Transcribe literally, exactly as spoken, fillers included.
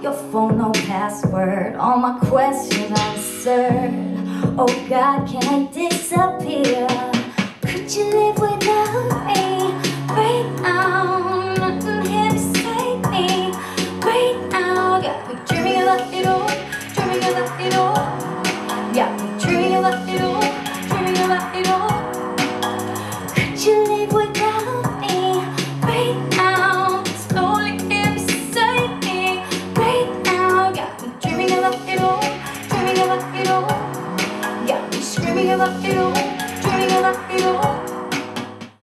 Your phone, no password, all my questions answered. Oh God, can I disappear? Could you live without me? Right now, nothing here beside me. Right now, got me dreaming about it all, dreaming about it all. Got me dreaming about it all, dreaming about it all.